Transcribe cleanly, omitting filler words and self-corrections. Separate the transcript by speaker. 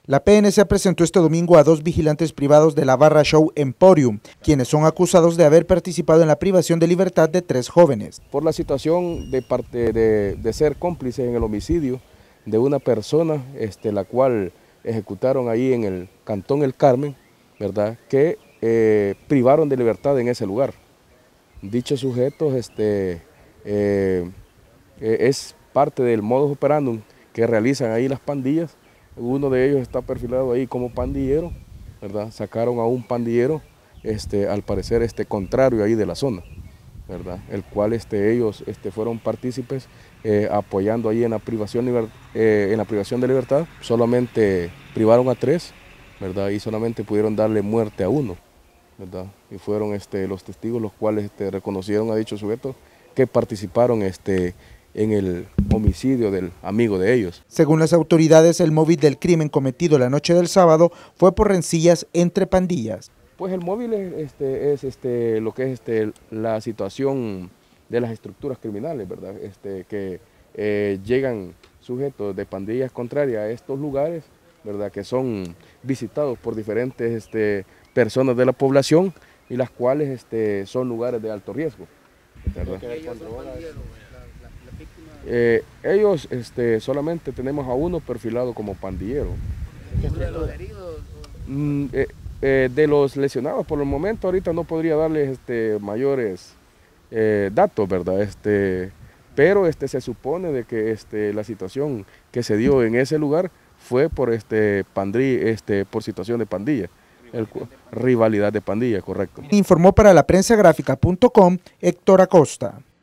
Speaker 1: La PNC presentó este domingo a 2 vigilantes privados de la barra Show Emporium, quienes son acusados de haber participado en la privación de libertad de 3 jóvenes.
Speaker 2: Por la situación de ser cómplices en el homicidio de una persona, la cual ejecutaron ahí en el Cantón El Carmen, ¿verdad?, que privaron de libertad en ese lugar. Dichos sujetos es parte del modus operandum que realizan ahí las pandillas. Uno de ellos está perfilado ahí como pandillero, ¿verdad? Sacaron a un pandillero, al parecer contrario ahí de la zona, ¿verdad? El cual ellos fueron partícipes apoyando ahí en la privación de libertad. Solamente privaron a 3, ¿verdad? Y solamente pudieron darle muerte a 1, ¿verdad? Y fueron los testigos los cuales reconocieron a dichos sujetos que participaron en el homicidio del amigo de ellos.
Speaker 1: Según las autoridades, el móvil del crimen cometido la noche del sábado fue por rencillas entre pandillas.
Speaker 2: Pues el móvil es lo que es la situación de las estructuras criminales, ¿verdad? Que llegan sujetos de pandillas contrarias a estos lugares, ¿verdad?, que son visitados por diferentes personas de la población y las cuales son lugares de alto riesgo, ¿verdad? Ellos solamente tenemos a 1 perfilado como pandillero.
Speaker 3: ¿De los heridos?
Speaker 2: De los lesionados, por el momento ahorita no podría darles mayores datos, ¿verdad? Pero se supone de que la situación que se dio en ese lugar fue por por situación de pandilla, rivalidad de pandilla, correcto.
Speaker 1: Informó para la prensagráfica.com Héctor Acosta.